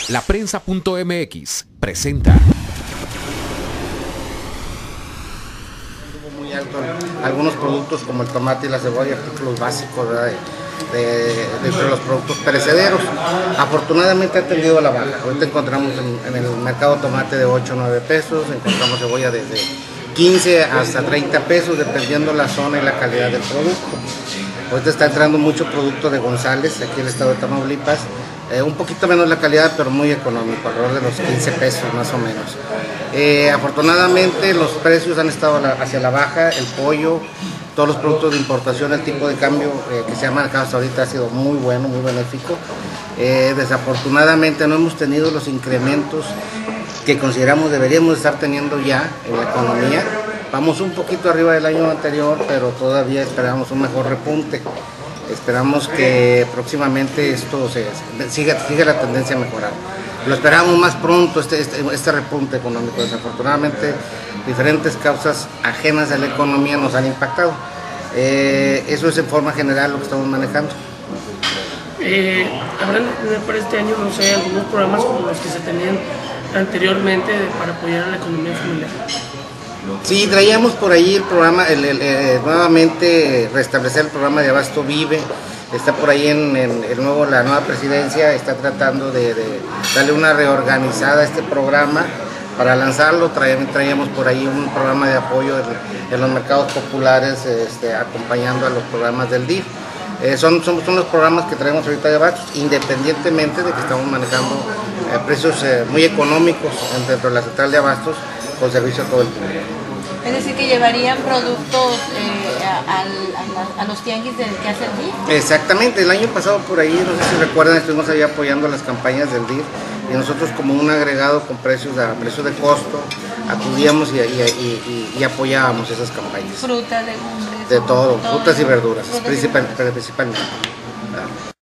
Laprensa.mx presenta. Muy alto algunos productos como el tomate y la cebolla, artículos básicos, ¿verdad? Dentro de los productos perecederos. Afortunadamente ha tendido a la baja. Ahorita encontramos en el mercado tomate de 8 o 9 pesos, encontramos cebolla desde 15 hasta 30 pesos, dependiendo la zona y la calidad del producto. Ahorita está entrando mucho producto de González, aquí en el estado de Tamaulipas, un poquito menos la calidad, pero muy económico, alrededor de los 15 pesos más o menos. Afortunadamente los precios han estado hacia la baja, el pollo, todos los productos de importación, el tipo de cambio que se ha manejado hasta ahorita ha sido muy bueno, muy benéfico. Desafortunadamente no hemos tenido los incrementos que consideramos deberíamos estar teniendo ya en la economía. Vamos un poquito arriba del año anterior, pero todavía esperamos un mejor repunte. Esperamos que próximamente esto siga la tendencia a mejorar. Lo esperamos más pronto, este repunte económico. Desafortunadamente, diferentes causas ajenas a la economía nos han impactado. Eso es en forma general lo que estamos manejando. Habrán para este año, no sé, algunos programas como los que se tenían anteriormente para apoyar a la economía familiar. Sí, traíamos por ahí el programa, nuevamente restablecer el programa de Abasto Vive. Está por ahí la nueva presidencia está tratando de darle una reorganizada a este programa para lanzarlo. Traíamos por ahí un programa de apoyo en los mercados populares, acompañando a los programas del DIF. Son los programas que traemos ahorita de Abastos, independientemente de que estamos manejando precios muy económicos dentro de la central de Abastos con servicio a todo el público. Es decir, que llevarían productos a los tianguis que hace el DIF. Exactamente, el año pasado por ahí, no sé si recuerdan, estuvimos ahí apoyando las campañas del DIF y nosotros como un agregado con precios de costo acudíamos y apoyábamos esas campañas. Frutas, legumbres. De todo, frutas y verduras, principalmente.